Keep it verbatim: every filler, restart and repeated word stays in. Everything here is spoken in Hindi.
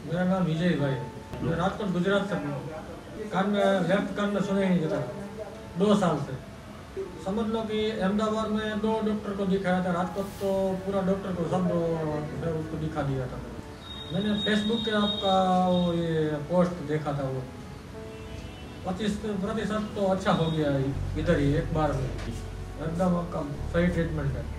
मेरा नाम विजय भाई है। मैं राजकोट गुजरात से हूँ। कान में लेफ्ट कान में सुनाई नहीं देता दो साल से। समझ लो कि अहमदाबाद में दो डॉक्टर को दिखाया था, राजकोट तो पूरा डॉक्टर को सब मैं उसको दिखा दिया था। मैंने फेसबुक पे आपका वो ये पोस्ट देखा था, वो पच्चीस प्रतिशत तो अच्छा हो गया इधर ही एक बार में, एकदम आपका सही ट्रीटमेंट है।